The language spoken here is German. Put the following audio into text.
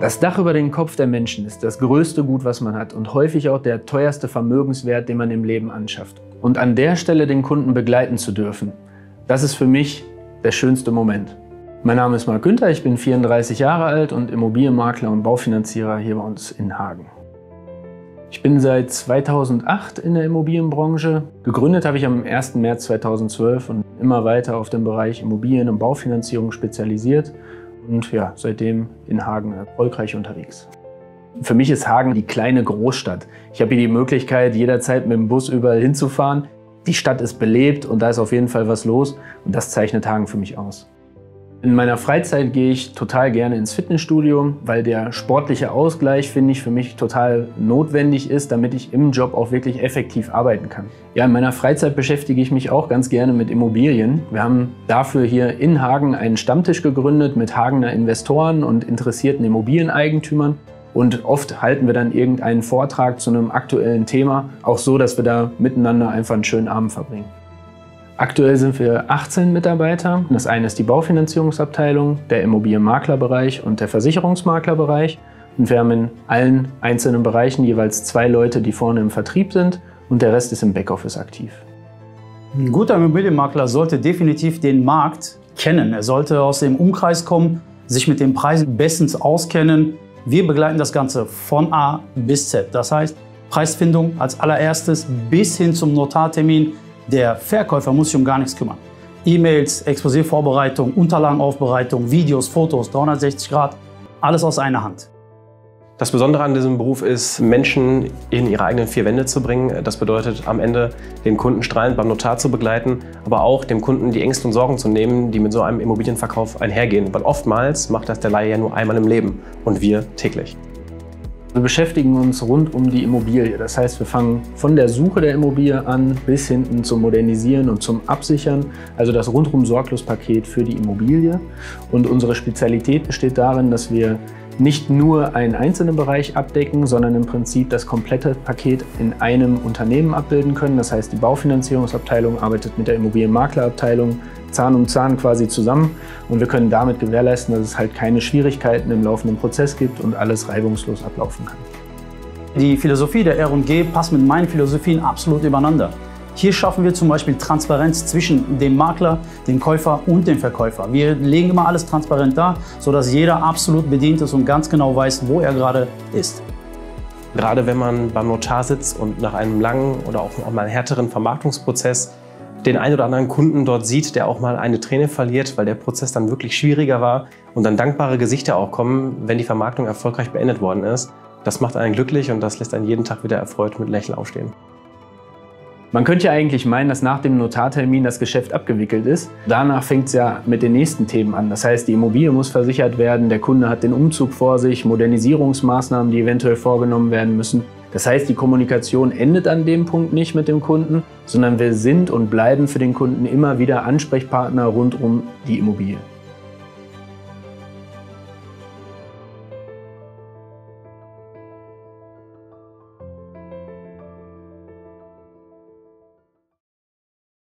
Das Dach über den Kopf der Menschen ist das größte Gut, was man hat und häufig auch der teuerste Vermögenswert, den man im Leben anschafft. Und an der Stelle den Kunden begleiten zu dürfen, das ist für mich der schönste Moment. Mein Name ist Marc Günther, ich bin 34 Jahre alt und Immobilienmakler und Baufinanzierer hier bei uns in Hagen. Ich bin seit 2008 in der Immobilienbranche. Gegründet habe ich am 1. März 2012 und immer weiter auf den Bereich Immobilien- und Baufinanzierung spezialisiert und ja, seitdem in Hagen erfolgreich unterwegs. Für mich ist Hagen die kleine Großstadt. Ich habe hier die Möglichkeit, jederzeit mit dem Bus überall hinzufahren. Die Stadt ist belebt und da ist auf jeden Fall was los und das zeichnet Hagen für mich aus. In meiner Freizeit gehe ich total gerne ins Fitnessstudio, weil der sportliche Ausgleich, finde ich, für mich total notwendig ist, damit ich im Job auch wirklich effektiv arbeiten kann. Ja, in meiner Freizeit beschäftige ich mich auch ganz gerne mit Immobilien. Wir haben dafür hier in Hagen einen Stammtisch gegründet mit Hagener Investoren und interessierten Immobilieneigentümern. Und oft halten wir dann irgendeinen Vortrag zu einem aktuellen Thema, auch so, dass wir da miteinander einfach einen schönen Abend verbringen. Aktuell sind wir 18 Mitarbeiter. Das eine ist die Baufinanzierungsabteilung, der Immobilienmaklerbereich und der Versicherungsmaklerbereich. Und wir haben in allen einzelnen Bereichen jeweils 2 Leute, die vorne im Vertrieb sind und der Rest ist im Backoffice aktiv. Ein guter Immobilienmakler sollte definitiv den Markt kennen. Er sollte aus dem Umkreis kommen, sich mit den Preisen bestens auskennen. Wir begleiten das Ganze von A bis Z. Das heißt, Preisfindung als allererstes bis hin zum Notartermin. Der Verkäufer muss sich um gar nichts kümmern. E-Mails, Exposé-Vorbereitung, Unterlagenaufbereitung, Videos, Fotos, 360 Grad, alles aus einer Hand. Das Besondere an diesem Beruf ist, Menschen in ihre eigenen 4 Wände zu bringen. Das bedeutet, am Ende den Kunden strahlend beim Notar zu begleiten, aber auch dem Kunden die Ängste und Sorgen zu nehmen, die mit so einem Immobilienverkauf einhergehen. Weil oftmals macht das der Laie ja nur einmal im Leben und wir täglich. Wir beschäftigen uns rund um die Immobilie. Das heißt, wir fangen von der Suche der Immobilie an bis hinten zum Modernisieren und zum Absichern, also das rundum Sorglos-Paket für die Immobilie. Und unsere Spezialität besteht darin, dass wir nicht nur einen einzelnen Bereich abdecken, sondern im Prinzip das komplette Paket in einem Unternehmen abbilden können. Das heißt, die Baufinanzierungsabteilung arbeitet mit der Immobilienmaklerabteilung Zahn um Zahn quasi zusammen und wir können damit gewährleisten, dass es halt keine Schwierigkeiten im laufenden Prozess gibt und alles reibungslos ablaufen kann. Die Philosophie der R&G passt mit meinen Philosophien absolut übereinander. Hier schaffen wir zum Beispiel Transparenz zwischen dem Makler, dem Käufer und dem Verkäufer. Wir legen immer alles transparent dar, sodass jeder absolut bedient ist und ganz genau weiß, wo er gerade ist. Gerade wenn man beim Notar sitzt und nach einem langen oder auch mal härteren Vermarktungsprozess den einen oder anderen Kunden dort sieht, der auch mal eine Träne verliert, weil der Prozess dann wirklich schwieriger war und dann dankbare Gesichter auch kommen, wenn die Vermarktung erfolgreich beendet worden ist. Das macht einen glücklich und das lässt einen jeden Tag wieder erfreut mit Lächeln aufstehen. Man könnte ja eigentlich meinen, dass nach dem Notartermin das Geschäft abgewickelt ist. Danach fängt es ja mit den nächsten Themen an. Das heißt, die Immobilie muss versichert werden, der Kunde hat den Umzug vor sich, Modernisierungsmaßnahmen, die eventuell vorgenommen werden müssen. Das heißt, die Kommunikation endet an dem Punkt nicht mit dem Kunden, sondern wir sind und bleiben für den Kunden immer wieder Ansprechpartner rund um die Immobilie.